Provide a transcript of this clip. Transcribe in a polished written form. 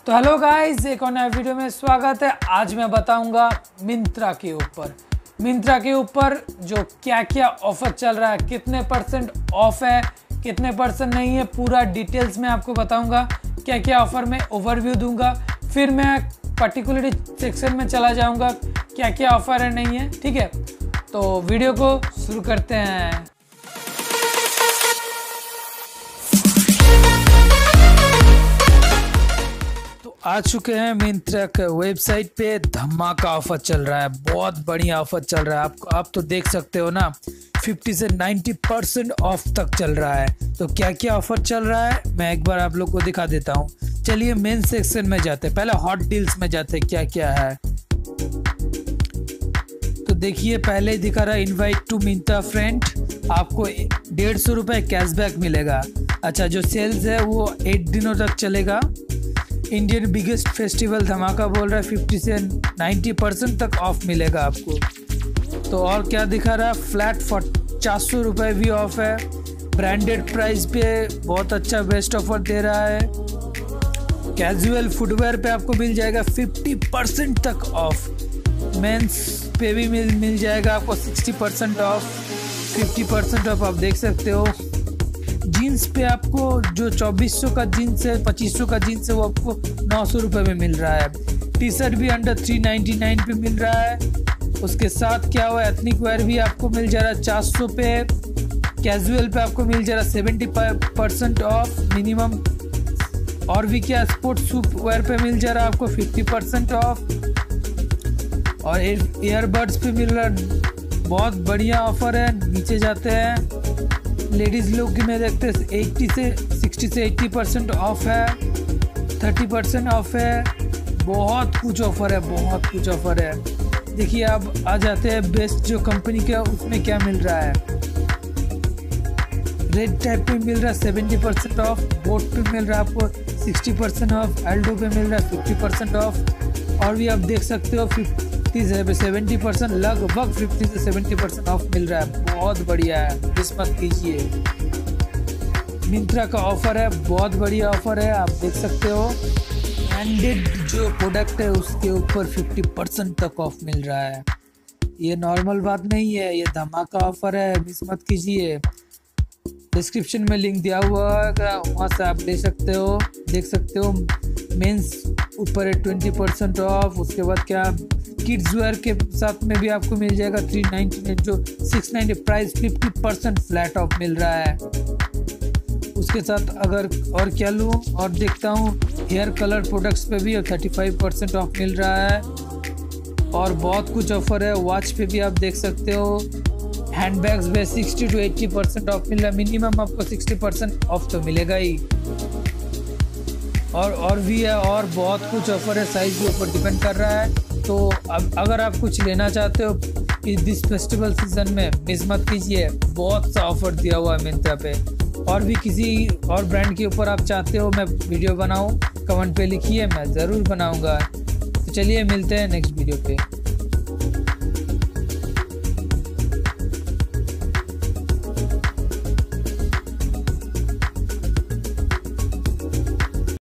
तो hello guys, एक और नया वीडियो में स्वागत है। आज मैं बताऊंगा मिंत्रा के ऊपर जो क्या क्या ऑफर चल रहा है, कितने परसेंट ऑफ है, कितने परसेंट नहीं है, पूरा डिटेल्स में आपको बताऊंगा। क्या क्या ऑफर में ओवरव्यू दूंगा, फिर मैं पर्टिकुलरली सेक्शन में चला जाऊंगा क्या क्या ऑफर है नहीं है। ठीक है, तो वीडियो को शुरू करते हैं। आ चुके हैं मिंत्रा के वेबसाइट पे। धमाका ऑफर चल रहा है, बहुत बढ़िया ऑफर चल रहा है। आप तो देख सकते हो ना, 50 से 90% ऑफ तक चल रहा है। तो क्या क्या ऑफर चल रहा है मैं एक बार आप लोग को दिखा देता हूँ। चलिए मेन सेक्शन में जाते हैं, पहले हॉट डील्स में जाते हैं क्या क्या है। तो देखिए पहले ही दिखा रहा है इनवाइट टू मिंत्रा फ्रेंड, आपको 150 रुपये कैशबैक मिलेगा। अच्छा, जो सेल्स है वो 8 दिनों तक चलेगा। इंडियन बिगेस्ट फेस्टिवल धमाका बोल रहा है 50 से 90% तक ऑफ मिलेगा आपको। तो और क्या दिखा रहा है, फ्लैट 400 रुपये भी ऑफ है। ब्रांडेड प्राइस पे बहुत अच्छा बेस्ट ऑफर दे रहा है। कैजुअल फुटवेयर पे आपको मिल जाएगा 50% तक ऑफ। मेंस पे भी मिल जाएगा आपको 60% ऑफ, 50% ऑफ। आप देख सकते हो जीन्स पे आपको जो 2400 का जीन्स है, 2500 का जीन्स है, वो आपको 900 रुपये में मिल रहा है। टी शर्ट भी अंडर 399 पे मिल रहा है। उसके साथ क्या हुआ, एथनिक वेयर भी आपको मिल जा रहा है 400 पे। कैजुअल पे आपको मिल जा रहा है 70% ऑफ मिनिमम। और भी क्या, स्पोर्ट्स शू वेयर पे मिल जा रहा है आपको 50% ऑफ। और ईयरबड्स पे मिल रहा है, बहुत बढ़िया ऑफर है। नीचे जाते हैं, लेडीज़ लोग में देखते हैं 60 से 80% ऑफ है, 30% ऑफ है। बहुत कुछ ऑफर है, बहुत कुछ ऑफर है। देखिए अब आ जाते हैं बेस्ट जो कंपनी का, उसमें क्या मिल रहा है। रेड टाइप पे मिल रहा है 70% ऑफ, बोट पे मिल रहा है आपको 60% ऑफ, एल्डो पे मिल रहा है 50% ऑफ। और भी आप देख सकते हो 50 से 70%, लगभग 50 से 70% ऑफ मिल रहा है। बहुत बढ़िया है, मिस मत कीजिए। मिंत्रा का ऑफर है, बहुत बढ़िया ऑफर है, आप देख सकते हो। ब्रांडेड जो प्रोडक्ट है उसके ऊपर 50% तक ऑफ मिल रहा है। ये नॉर्मल बात नहीं है, ये धमाका ऑफर है, मिस मत कीजिए। डिस्क्रिप्शन में लिंक दिया हुआ है, वहाँ से आप ले सकते हो, देख सकते हो। मेंस ऊपर है 20% ऑफ। उसके बाद क्या, किड्स वेयर के साथ में भी आपको मिल जाएगा 399 जो 690 प्राइस 50% फ्लैट ऑफ मिल रहा है। उसके साथ अगर और क्या लूँ और देखता हूँ, हेयर कलर प्रोडक्ट्स पे भी 35% ऑफ मिल रहा है। और बहुत कुछ ऑफर है। वॉच पे भी आप देख सकते हो। हैंडबैग्स में 60 to 80% ऑफ मिल रहा है। मिनिमम आपको 60% ऑफ तो मिलेगा ही। और भी है, और बहुत कुछ ऑफर है, साइज के ऊपर डिपेंड कर रहा है। तो अब अगर आप कुछ लेना चाहते हो इस फेस्टिवल सीजन में, मिस मत कीजिए, बहुत सा ऑफर दिया हुआ है मिंत्रा पे। और भी किसी और ब्रांड के ऊपर आप चाहते हो मैं वीडियो बनाऊं, कमेंट पे लिखिए, मैं ज़रूर बनाऊंगा। तो चलिए मिलते हैं नेक्स्ट वीडियो पे।